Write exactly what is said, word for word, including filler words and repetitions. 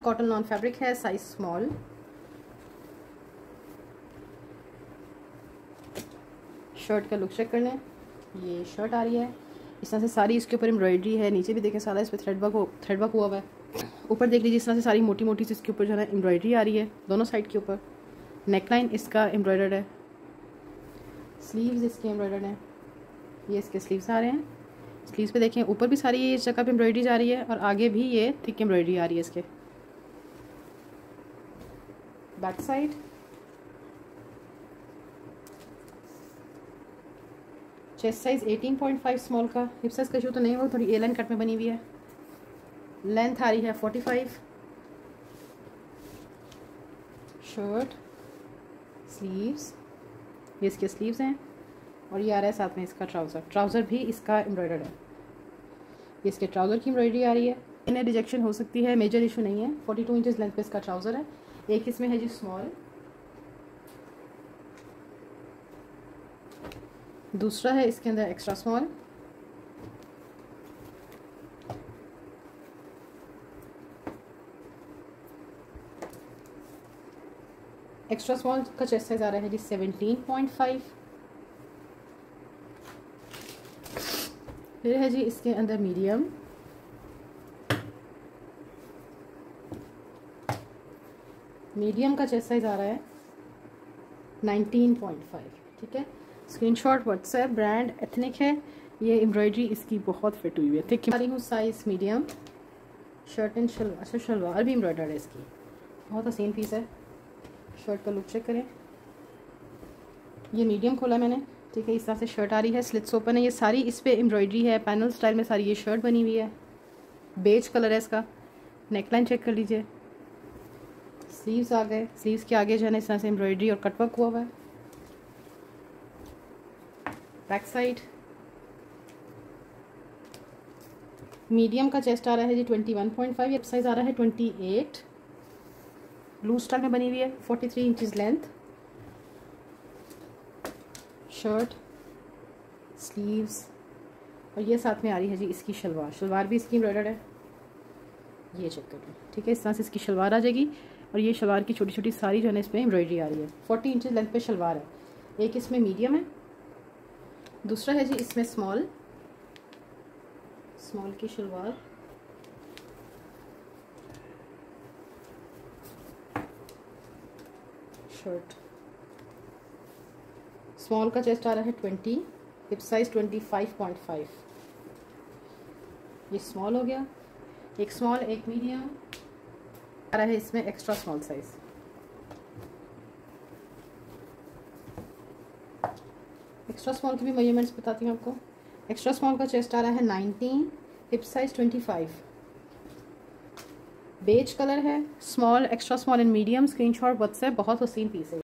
Cotton non fabric है, size small. Shirt का look check कर लें, ये शर्ट आ रही है इस तरह से सारी, इसके ऊपर एम्ब्रॉयडरी है, नीचे भी देखें सारा इस पर थ्रेड वर्क थ्रेड वर्क हुआ हुआ है। ऊपर देख लीजिए इस तरह से सारी मोटी मोटी सी इसके ऊपर जो है ना एम्ब्रॉयडरी आ रही है दोनों साइड के ऊपर। नेकलाइन इसका एम्ब्रॉयडर्ड है, स्लीव्स इसके एम्ब्रॉयडर्ड हैं, ये इसके स्लीव्स आ रहे हैं। स्लीव्स पे देखें ऊपर भी सारी ये जगह पे एम्ब्रॉयडरी जा रही है और आगे भी ये थिक एम्ब्रॉयडरी आ रही है इसके। Back side chest size eighteen point five small का, हिप साइज का शू तो नहीं, वो थोड़ी ए लाइन कट में बनी हुई है। लेंथ आ रही है फोर्टी फाइव। शर्ट, स्लीव्स, ये इसके स्लीव्स हैं और ये आ रहा है साथ में इसका ट्राउज़र। ट्राउज़र भी इसका एम्ब्रॉयडर्ड है, ये इसके ट्राउज़र की एम्ब्रॉयडरी आ रही है। इन्हें रिजेक्शन हो सकती है, मेजर इशू नहीं है। फोर्टी टू इंचज़ लेंथ पे इसका ट्राउज़र है। एक इसमें है जी स्मॉल, दूसरा है इसके अंदर एक्स्ट्रा स्मॉल। एक्स्ट्रा स्मॉल का चेस्ट साइज आ रहा है जी सेवनटीन पॉइंट फाइव। फिर है जी इसके अंदर मीडियम, मीडियम का चेस्ट साइज आ रहा है नाइनटीन पॉइंट फाइव। ठीक है, स्क्रीनशॉट व्हाट्सएप, ब्रांड एथनिक है। ये एम्ब्रॉयडरी इसकी बहुत फिट हुई है, ठीक है। हूँ size medium. Shirt and shalwar, अच्छा शलवार भी एम्ब्रॉयडर्ड है इसकी, बहुत हसीन पीस है। शर्ट का लुक चेक करें, ये मीडियम खोला मैंने, ठीक है। इस तरह से शर्ट आ रही है, स्लिट्स ओपन है, ये सारी इस पर एम्ब्रॉयडरी है, पैनल स्टाइल में सारी ये शर्ट बनी हुई है। बेज कलर है इसका। नेकलाइन चेक कर लीजिए, स्लीव्स आ गए, स्लीव्स के आगे जो है ना इस तरह से एम्ब्रॉयडरी और कटवर्क हुआ हुआ है। बैक साइड मीडियम का चेस्ट आ रहा है जी twenty one point five. Hip size आ रहा है ट्वेंटी एट। ब्लू स्टाइल में बनी हुई है, forty three inches length. Shirt, sleeves और ये साथ में आ रही है जी इसकी शलवार। शलवार भी इसकी एम्ब्रॉयडर्ड है, ये चेक करें, ठीक है। इस तरह से इसकी शलवार आ जाएगी और ये शलवार की छोटी छोटी सारी जो है ना इस पर एम्ब्रॉयडरी आ रही है। फोर्टी इंचज़ लेंथ पे शलवार है। एक इसमें मीडियम है, दूसरा है जी इसमें स्मॉल। स्मॉल की शलवार, शर्ट। स्मॉल का चेस्ट आ रहा है twenty, hip size twenty five point five. ये स्मॉल हो गया, एक स्मॉल एक मीडियम आ रहा है इसमें extra small size. Extra small की भी मेजरमेंट्स बताती हूँ आपको। एक्स्ट्रा स्मॉल का चेस्ट आ रहा है nineteen, hip size twenty five. Beige colour है, small, extra small and medium. Screenshot WhatsApp, बहुत हसीन पीस है।